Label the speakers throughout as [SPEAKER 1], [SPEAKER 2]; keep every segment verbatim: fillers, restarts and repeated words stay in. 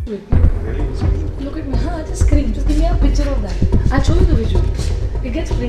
[SPEAKER 1] Wait, look at me. Huh, just scream. Just give me a picture of that. I'll show you the visual. It gets free.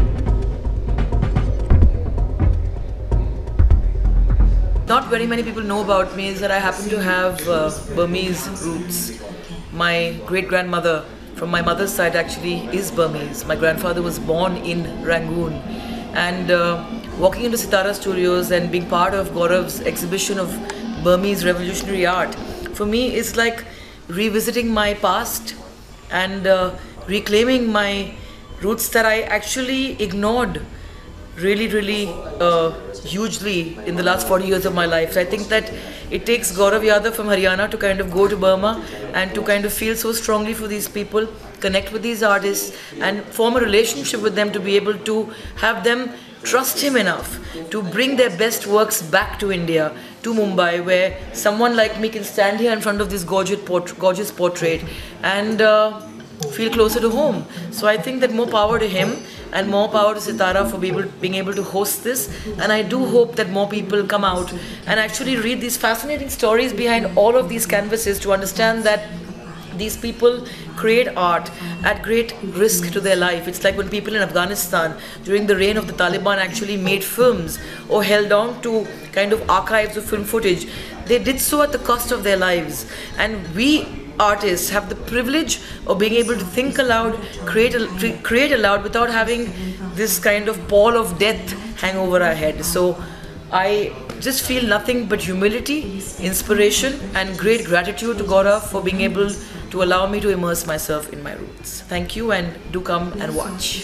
[SPEAKER 2] Not very many people know about me is that I happen to have uh, Burmese roots. My great-grandmother from my mother's side actually is Burmese. My grandfather was born in Rangoon. And uh, walking into Sitara Studios and being part of Gaurav's exhibition of Burmese revolutionary art, for me is like revisiting my past and uh, reclaiming my roots that I actually ignored really, really uh, hugely in the last forty years of my life. So I think that it takes Gaurav Yadav from Haryana to kind of go to Burma and to kind of feel so strongly for these people, connect with these artists and form a relationship with them to be able to have them trust him enough to bring their best works back to India, to Mumbai, where someone like me can stand here in front of this gorgeous, port gorgeous portrait and uh, feel closer to home. So I think that more power to him and more power to Sitara for being able, being able to host this. And I do hope that more people come out and actually read these fascinating stories behind all of these canvases to understand that these people create art at great risk to their life. It's like when people in Afghanistan during the reign of the Taliban actually made films or held on to kind of archives of film footage. They did so at the cost of their lives. And we artists have the privilege of being able to think aloud, create, create aloud without having this kind of pall of death hang over our head. So I just feel nothing but humility, inspiration and great gratitude to Gaurav for being able to allow me to immerse myself in my roots. Thank you and do come and watch.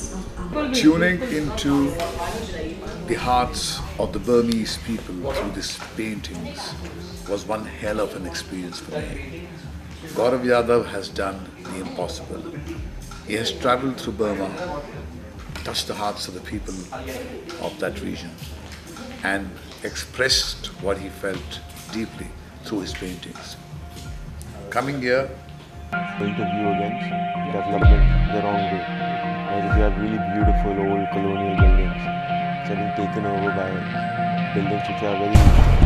[SPEAKER 3] Tuning into the hearts of the Burmese people through these paintings was one hell of an experience for me. Gaurav Yadav has done the impossible. He has travelled through Burma, touched the hearts of the people of that region and expressed what he felt deeply through his paintings. Coming here,
[SPEAKER 4] point of view against development the wrong way. Like we have really beautiful old colonial buildings which have been taken over by buildings which are very